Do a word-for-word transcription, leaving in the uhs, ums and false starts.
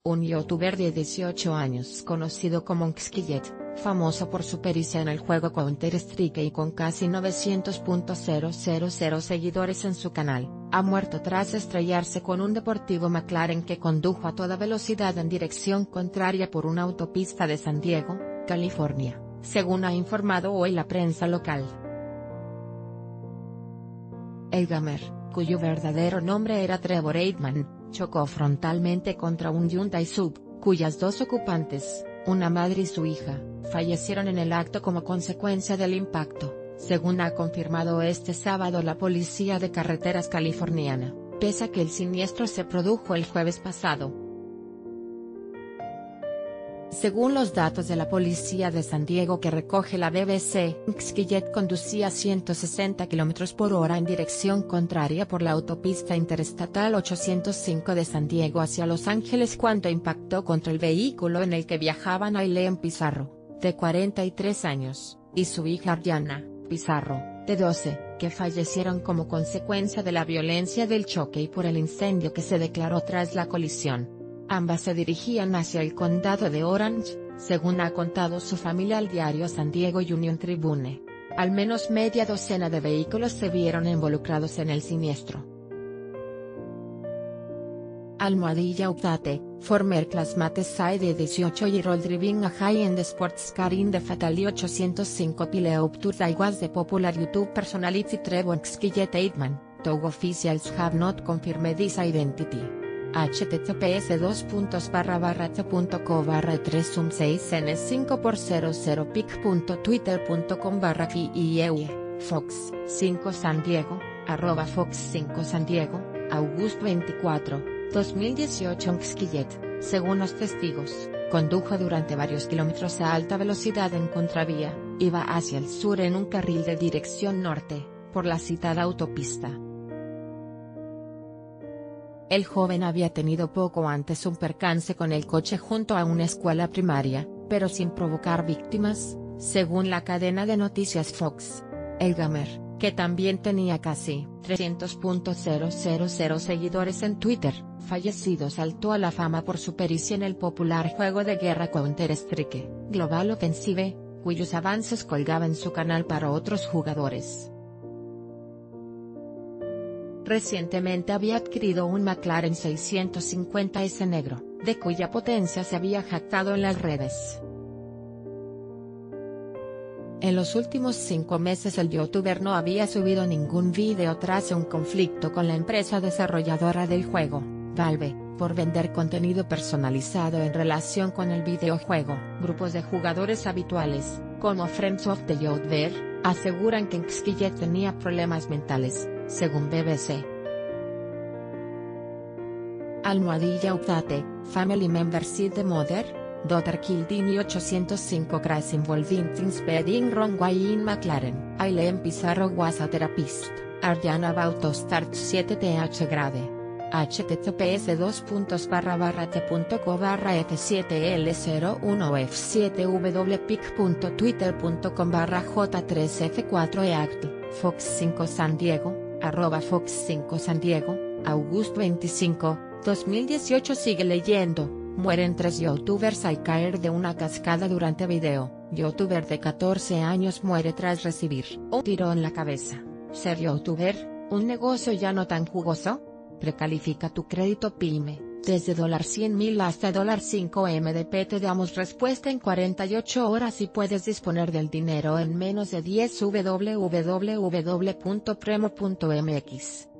un youtuber de dieciocho años conocido como Xskillet, famoso por su pericia en el juego Counter-Strike y con casi novecientos mil seguidores en su canal, ha muerto tras estrellarse con un deportivo McLaren que condujo a toda velocidad en dirección contraria por una autopista de San Diego, California, según ha informado hoy la prensa local. El gamer, cuyo verdadero nombre era Trevor Aitman, chocó frontalmente contra un Hyundai Sub, cuyas dos ocupantes, una madre y su hija, fallecieron en el acto como consecuencia del impacto, según ha confirmado este sábado la Policía de Carreteras californiana, pese a que el siniestro se produjo el jueves pasado. Según los datos de la policía de San Diego que recoge la B B C, Xskillet conducía a ciento sesenta kilómetros por hora en dirección contraria por la autopista interestatal ochocientos cinco de San Diego hacia Los Ángeles cuando impactó contra el vehículo en el que viajaban Aileen Pizarro, de cuarenta y tres años, y su hija Ariana Pizarro, de doce, que fallecieron como consecuencia de la violencia del choque y por el incendio que se declaró tras la colisión. Ambas se dirigían hacia el condado de Orange, según ha contado su familia al diario San Diego Union Tribune. Al menos media docena de vehículos se vieron involucrados en el siniestro. Almohadilla Update, former classmate side de dieciocho year old driving a high-end sports car in the fatally ochocientos cinco pile up to die was the popular YouTube personality Trevor Xskillet Aitman, though officials have not confirmed his identity. https dos puntos barra barra t punto co barra tres sum seis n cinco por cero cero pic punto twitter punto com barra fieu, Fox cinco San Diego, arroba Fox cinco San Diego, August veinticuatro, dos mil dieciocho. Xskillet, según los testigos, condujo durante varios kilómetros a alta velocidad en contravía, iba hacia el sur en un carril de dirección norte, por la citada autopista. El joven había tenido poco antes un percance con el coche junto a una escuela primaria, pero sin provocar víctimas, según la cadena de noticias Fox. El gamer, que también tenía casi trescientos mil seguidores en Twitter, fallecido saltó a la fama por su pericia en el popular juego de guerra Counter-Strike Global Offensive, cuyos avances colgaba en su canal para otros jugadores. Recientemente había adquirido un McLaren seiscientos cincuenta ese negro, de cuya potencia se había jactado en las redes. En los últimos cinco meses el youtuber no había subido ningún vídeo tras un conflicto con la empresa desarrolladora del juego, Valve, por vender contenido personalizado en relación con el videojuego. Grupos de jugadores habituales, como Friends of the Youtuber, aseguran que Xskillet tenía problemas mentales, según B B C. Almohadilla Update, family members see the mother, daughter killed in ochocientos cinco crash involving things being wrong way in McLaren. Aileen Pizarro was a therapist, Ariana about to start siete th grade. https dos puntos barra barra t punto co barra f siete l cero uno f siete w pic punto twitter punto com barra j tres f cuatro eact, Fox cinco San Diego, arroba Fox cinco San Diego, August veinticinco, dos mil dieciocho. Sigue leyendo. Mueren tres youtubers al caer de una cascada durante video. Youtuber de catorce años muere tras recibir un tiro en la cabeza. ¿Ser youtuber, un negocio ya no tan jugoso? Precalifica tu crédito PYME, desde cien mil hasta cinco M D P. Te damos respuesta en cuarenta y ocho horas y puedes disponer del dinero en menos de diez. w w w punto premo punto m x